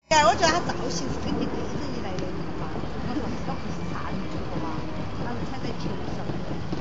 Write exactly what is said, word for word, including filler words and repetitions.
哎，我觉得他造型是肯定跟着一来的，你知道吗？我说这个不是差的，知道吗？他是踩在球上。